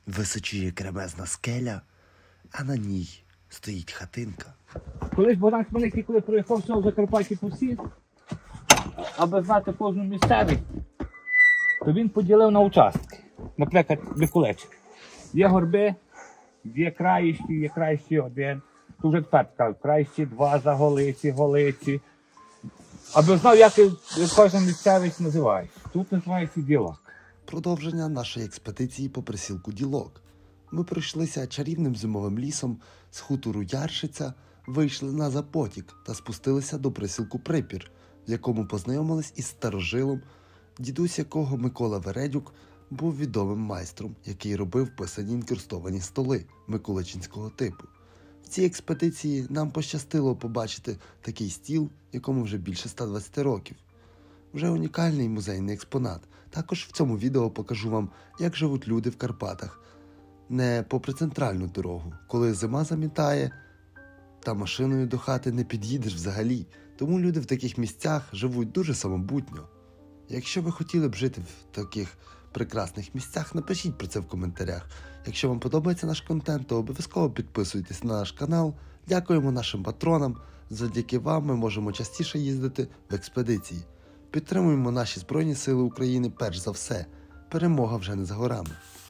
Височіє кремезна скеля, а на ній стоїть хатинка. Колись Богдан Хмельницький, коли проїхав всього Закарпаття по всі, аби знати кожну місцевість, то він поділив на участки. Наприклад, Миколичик. Є горби, є країщі один. Тут вже тепер кажуть, країщі два, заголиці, голиці. Аби знав, як кожна місцевість називається. Тут називається Ділок. Продовження нашої експедиції по присілку Ділок. Ми пройшлися чарівним зимовим лісом з хутору Яршиця, вийшли на Запотік та спустилися до присілку Припір, в якому познайомились із старожилом, дідусь якого Микола Вередюк був відомим майстром, який робив писані інкрустовані столи миколичинського типу. В цій експедиції нам пощастило побачити такий стіл, якому вже більше 120 років. Вже унікальний музейний експонат. Також в цьому відео покажу вам, як живуть люди в Карпатах. Не попри центральну дорогу, коли зима замітає, та машиною до хати не під'їдеш взагалі. Тому люди в таких місцях живуть дуже самобутньо. Якщо ви хотіли б жити в таких прекрасних місцях, напишіть про це в коментарях. Якщо вам подобається наш контент, то обов'язково підписуйтесь на наш канал. Дякуємо нашим патронам. Завдяки вам ми можемо частіше їздити в експедиції. Підтримуємо наші Збройні Сили України перш за все. Перемога вже не за горами.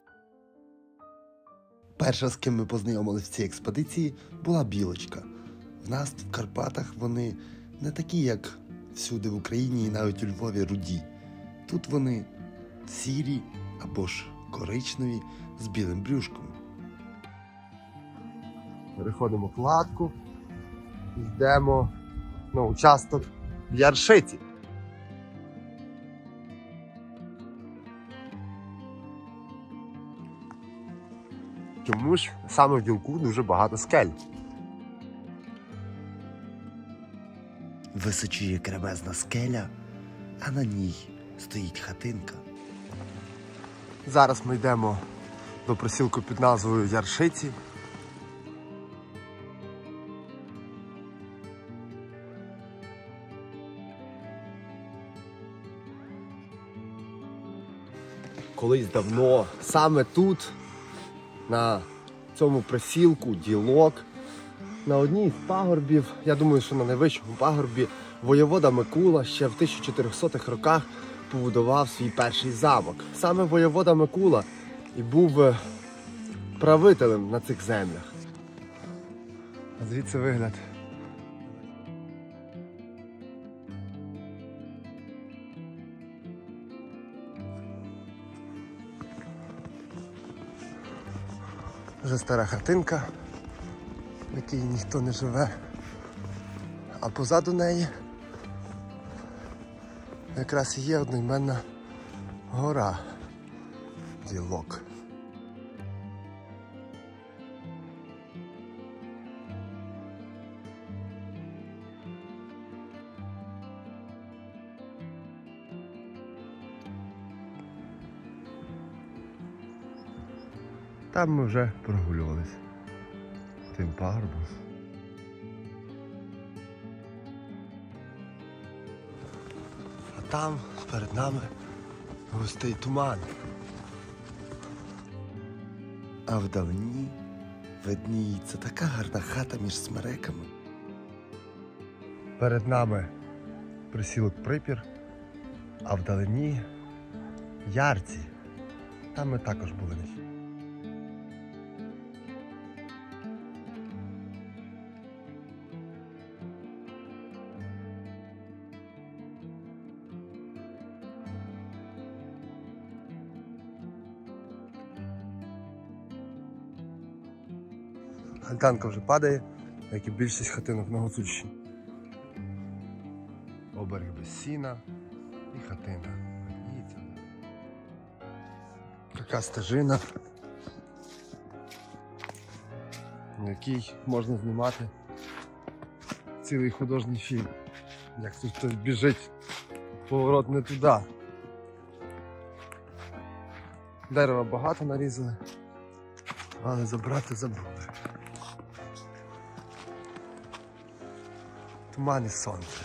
Перша, з ким ми познайомилися в цій експедиції, була білочка. В нас в Карпатах вони не такі, як всюди в Україні і навіть у Львові руді. Тут вони сірі або ж коричневі з білим брюшком. Переходимо кладку, йдемо на участок в Яршиці. Чому ж саме в Ділку дуже багато скель? Височіє кремезна скеля, а на ній стоїть хатинка. Зараз ми йдемо до присілку під назвою Яршиці. Колись давно, саме тут, на цьому присілку Ділок, на одній з пагорбів, я думаю, що на найвищому пагорбі, воєвода Микула ще в 1400-х роках побудував свій перший замок. Саме воєвода Микула і був правителем на цих землях. А звідси вигляд. Вже стара хатинка, в якій ніхто не живе, а позаду неї якраз і є одноіменна гора Ділок. Там ми вже прогулювалися тим пагорбом. А там перед нами густий туман. А вдалині видніється така гарна хата між смереками. Перед нами присілок Припір, а вдалині Ярці. Там ми також були. Альтанка вже падає, як і більшість хатинок на Гуцульщині. Оберіг без сіна і хатина. Така стежина, на якій можна знімати цілий художній фільм. Як тут хтось біжить, поворот не туди. Дерева багато нарізали, але забрати забули. Туман і сонце.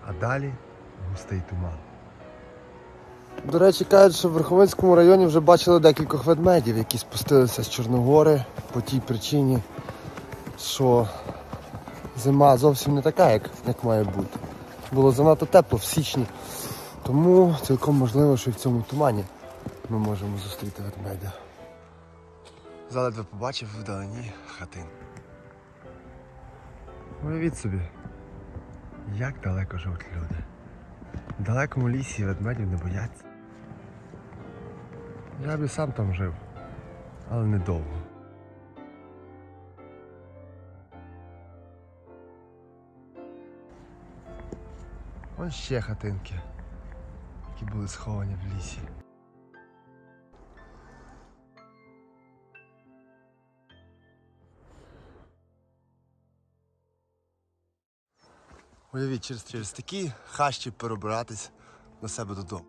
а далі густий туман. До речі, кажуть, що в Верховинському районі вже бачили декількох ведмедів, які спустилися з Чорногори по тій причині, що зима зовсім не така, як має бути. Було занадто тепло в січні, тому цілком можливо, що і в цьому тумані ми можемо зустріти ведмедя. Заледве побачив вдалині хатин. Уявіть собі, як далеко живуть люди. В далекому лісі ведмедів не бояться. Я б і сам там жив, але недовго. Ось ще хатинки, які були сховані в лісі. Уявіть, через такі хащі перебиратись до себе додому.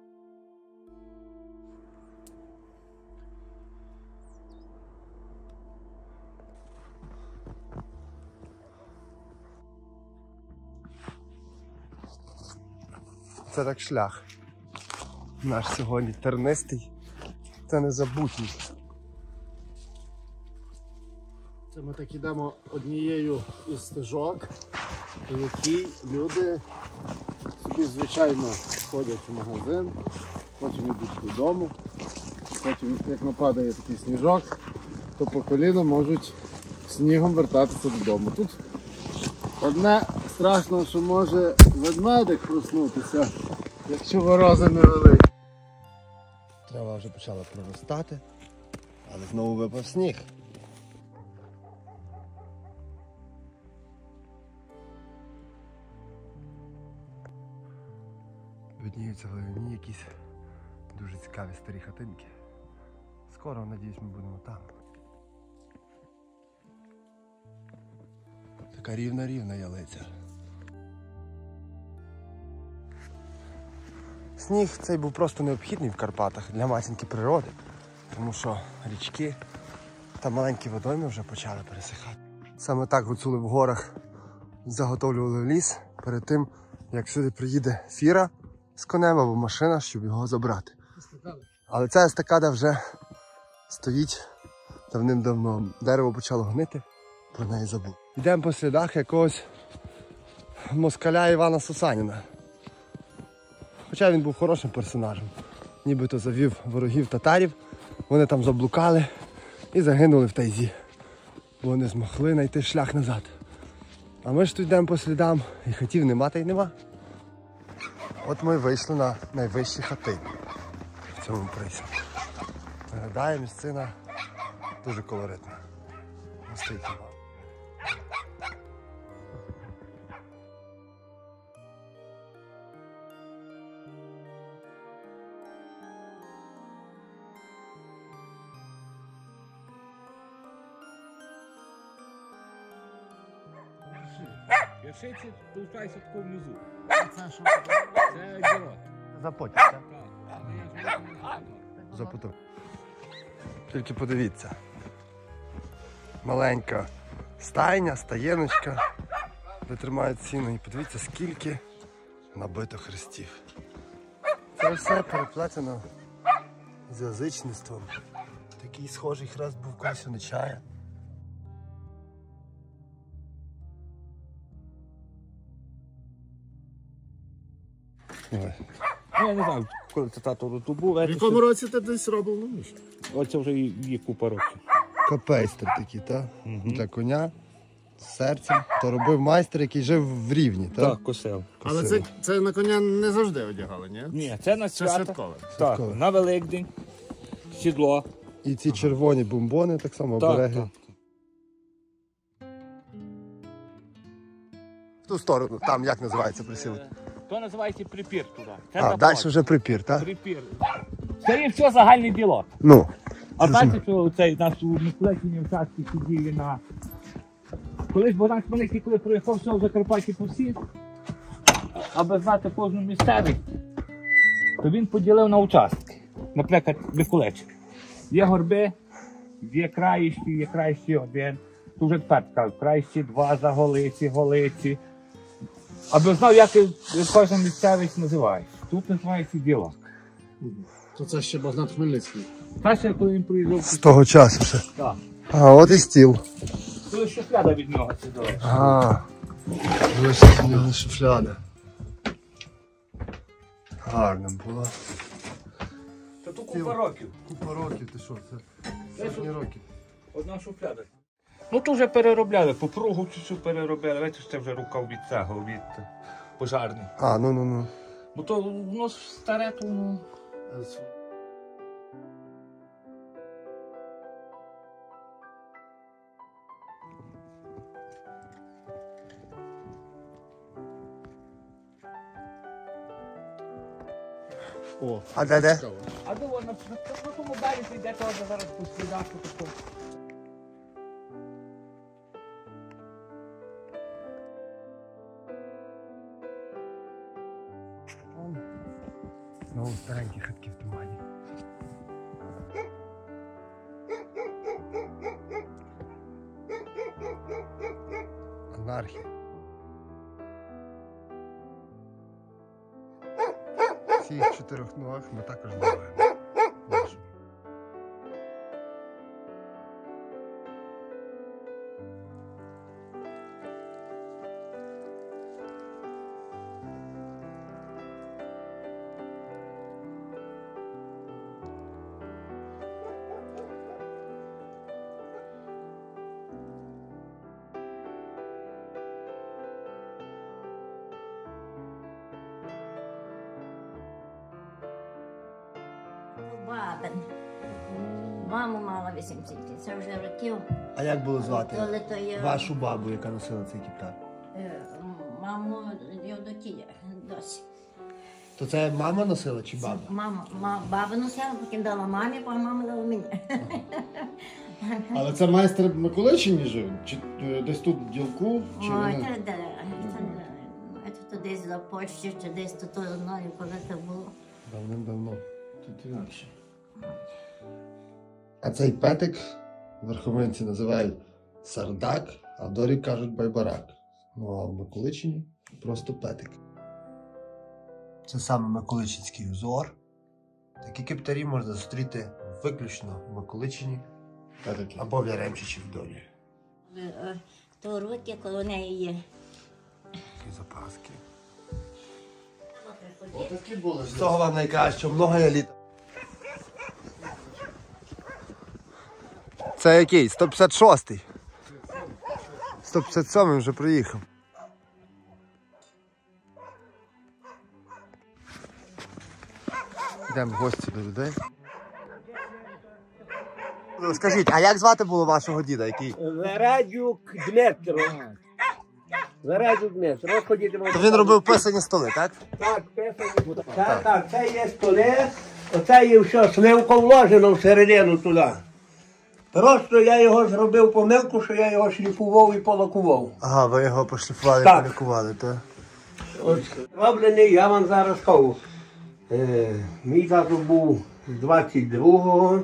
Це так шлях. Наш сьогодні тернистий, це незабутній. Це ми так ідемо однією із стежок, по якій люди собі, звичайно, ходять в магазин, потім йдуть додому, потім, як нападає такий сніжок, то по коліна можуть снігом вертатися додому. Тут одне страшно, що може ведмедик проснутися, якщо морози невеликі. Трава вже почала проростати, але знову випав сніг. Видніються вдалині якісь дуже цікаві старі хатинки. Скоро, надіюсь, ми будемо там. Така рівна ялиця. Сніг цей був просто необхідний в Карпатах для матінки природи, тому що річки та маленькі водойми вже почали пересихати. Саме так гуцули в горах заготовлювали ліс перед тим, як сюди приїде фіра з конем або машина, щоб його забрати. Але ця естакада вже стоїть давним-давно. Дерево почало гнити, про неї забув. Йдемо по слідах якогось москаля Івана Сусаніна. Хоча він був хорошим персонажем. Нібито завів ворогів татарів, вони там заблукали і загинули в тайзі. Бо не змогли знайти шлях назад. А ми ж тут йдемо по слідам, і хатів нема та й нема. От ми вийшли на найвищі хати в цьому присілку. Виглядає місцина дуже колоритна. Густий туман. Вершиці толкайся тако внизу. Це що? Це герой. Запотів, так? Так. Але я ж не знаю. Запутав. Тільки подивіться. Маленька стайня, стаєночка, де тримають сіно. І подивіться, скільки набито хрестів. Це все переплетено з язичництвом. Такий схожий хрест був колись у Нечая. Ну, я не знаю, коли це тато тут був. В якому році ти десь робив на місці? Оце вже є купа років. Капейстер такий, так? Для коня з серцем. То робив майстер, який жив в Рівні, так? Так, косив. Але це на коня не завжди одягали, ні? Ні, це на Це свято. святкове. Так, Святкове. на Великдень, сідло. І ці червоні бомбони, так само Так, обереги. так. В ту сторону, там як називається присілок? То називається припір туди. Це А, заплат. далі вже припір, так? Припір. Це є все загальний ділок. Ну, А знаєте, що цей наш у Миколаївській участки сиділи на... Колись Богдан Хмельницький, коли проїхав все в Закарпатті по всі, аби знати кожну місцевість, то він поділив на участки. Наприклад, Миколаївчик. Є горби, є країщі один. Тут вже тепер кажуть, країщі два, Заголиці, Голиці. Аби знав, як кожна місцевість називає. Тут називається ділок. То це ще Богдан Хмельницький. Перше, коли він приїжджав, З того часу ще. так. А, от і стіл. Коли шухляда від нього це далеко. А, вийшла з нього шуфляда. Гарно було. Та тут купа років. Купа років, ти що, це сотні років. Одна шухляда. Ну то вже переробляли, попругу цю переробляли, бачиш, це вже рукав від цього, від пожарних. А, ну. Бо то воно старе, то воно... О, А де? цікаво. А де воно, на тому березі, де того зараз по слідах, то Знову старенькі хатки в тумані. Анархія. Цих чотирьох ногах ми також буваємо. Бабин. Маму мала 80, це вже років. А як було звати Але то є вашу бабу, яка носила цей кіптар? маму Євдокія досі. То це мама носила чи баба? Баба носила, потім дала мамі, а мама дала мені. Але це майстер в Миколичині жив? Чи десь тут в Ділку? Чи Ой, вони? це десь за Польщі, чи десь тут знаю, коли це було. Давним-давно. Тут інакше. А цей петик верховинці називають сардак, а в Дорі кажуть байбарак. Ну а в Миколичині просто петик. Це саме миколичинський узор. Такі кептарі можна зустріти виключно в Миколичині Петики. або в Яремчичі в Долі. То руки коло неї є. Такі запаски. Отакі були. З того вам найкраще, много є літа. Це який? 156-й. 157-й вже приїхав. Йдемо в гості до людей. Скажіть, а як звати було вашого діда? Який? Вередюк Дмитро. Вередюк Дмитро. То він робив писані столи, так? Так, писані. Так, це є столи, оце є все сливко вложено всередину туди. Просто я його зробив помилку, що я його шліфував і полакував. Ага, ви його пошліфували, Так. полікували, так? От роблений, я вам зараз кажу. Мій тато був з 22-го,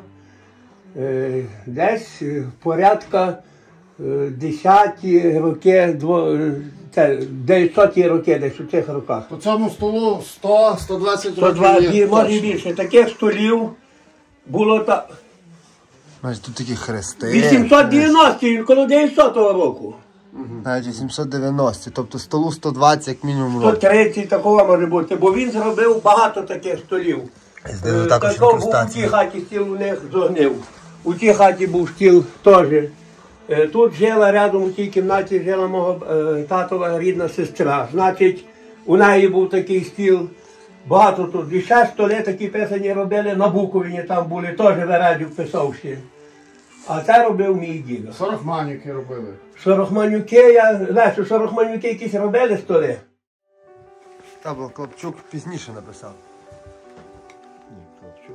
десь порядка 10-ті роки, 900-ті роки, десь у цих роках. По цьому столу 100-120 102, років є. може точно. більше. Таких столів було так. Значить, тут такі хрести. 890, коло 900-го року. Навіть 890, тобто столу 120 як мінімум років. 130 такого може бути, бо він зробив багато таких столів. Здивив також Такого був у тій інкрустації. хаті стіл у них зогнив. У тій хаті був стіл теж. Тут жила рядом у тій кімнаті жила мого татова рідна сестра. Значить, у неї був такий стіл. Багато тут. І ще столи такі писані робили на Буковині, там були, теж Вередюк писав ще. А це робив мій дідо. 40 манюки робили. Шорохманюки, знаєш, шорохманюки якісь робили столи. Та, бо Клопчук пізніше написав. Ні, Хлопчук.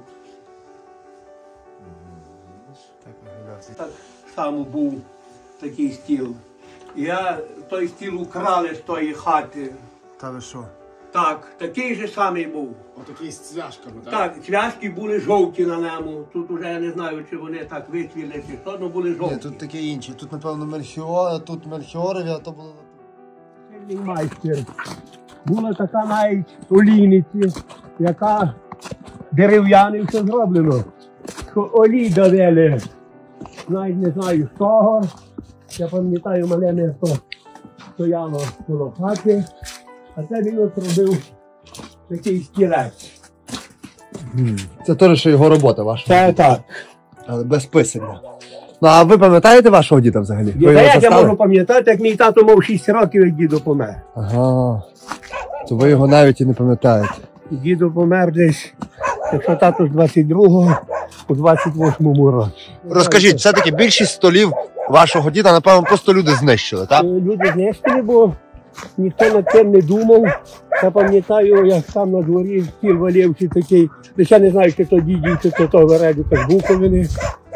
Так виглядав цей. Так само був такий стіл. Той стіл украли з тої хати. Та ви що? Так, такий же самий був. Отакий з цвяшками, так? Так, цвяшки були жовті на ньому. Тут уже я не знаю, чи вони так вицвіли, чи що, але були жовті. Ні, тут таке інше. Тут, напевно, мельхіори, тут мельхіорові, а то було... майстер. Була така навіть олійниця, яка дерев'яне все зроблено. Що олій довели, навіть не знаю з того. Я пам'ятаю, мене місто стояло коло хати, а це він от робив такий стілець. Це теж ще його робота ваша. Це так. Але без писання. Ну а ви пам'ятаєте вашого діда взагалі? Ви Та його як я застали? можу пам'ятати, як мій тато мав 6 років, як діду помер. Ага. То ви його навіть і не пам'ятаєте. Діду помер десь, якщо тато з 22-го, у 28-му році. Розкажіть, все-таки більшість столів вашого діда, напевно, просто люди знищили, так? Люди знищили, бо ніхто над цим не думав. Я пам'ятаю, як там на дворі стіл валівся такий, десь я не знаю, чи то дідів, чи то того Вередюка з Буковини.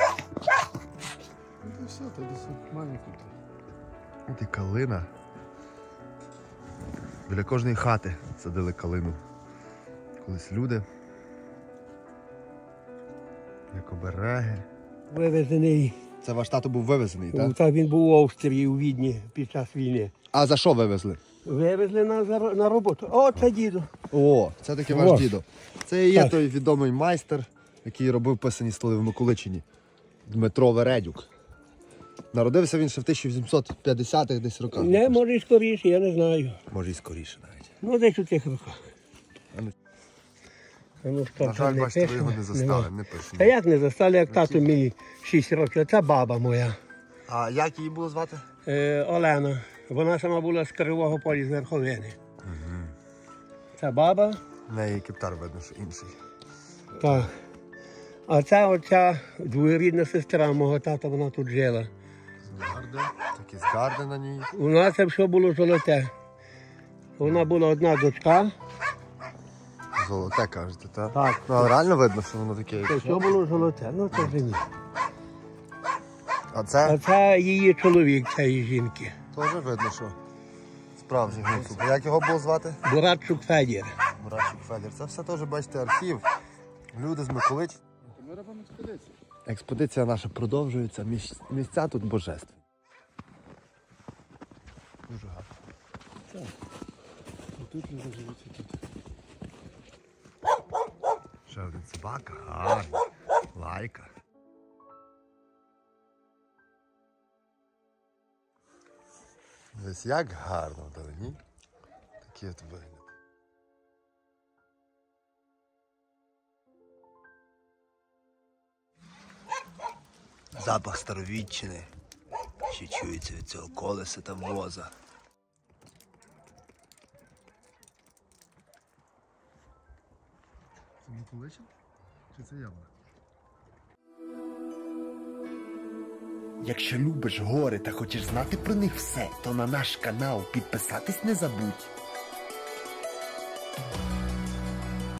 От і калина. Біля кожної хати садили калину. Колись люди, як обереги. Вивезений. Це ваш тато був вивезений, так? Так, він був у Австрії, у Відні під час війни. А за що вивезли? Вивезли на роботу. О, це діду. О, це таки О. ваш дідо. Це і є Так. той відомий майстер, який робив писані столи в Миколичині. Дмитро Вередюк. Народився він ще в 1850-х десь роках. Не, може і скоріше, я не знаю. Може і скоріше навіть. Ну, десь у тих роках. А ну- Ну, що, На жаль, не бачите, ви пише? його не застали, Нема. не пишемо. Та як не застали, як тато мій 6 років, це баба моя. А як її було звати? Олена. Вона сама була з Кривого Поля, з Верховини. Це баба. В неї кептар видно, що інший. Так. А це оця двоюрідна сестра мого тата, вона тут жила. Згарди, такі згарди на ній. У нас це все було золоте. Вона була одна дочка. Золоте, кажете, так? Так. Ну, але реально видно, що воно таке. Це все було золоте. Ну це вже ні. А це А це її чоловік, цієї жінки. теж видно, що справжній гуцул. А як його було звати? Буратчук Федір. Мурашик Федір. Це все теж, бачите, архів. Люди з Миколич. Експедиція наша продовжується. Місця тут божественні. Дуже гарно. Ще один собака, гарний. Лайка. Ось як гарно вдалині. Такі от вигляд. Запах старовіччини. Ще чується від цього колеса та воза. Це Миколичин? Чи це Явна? Якщо любиш гори та хочеш знати про них все, то на наш канал підписатись не забудь.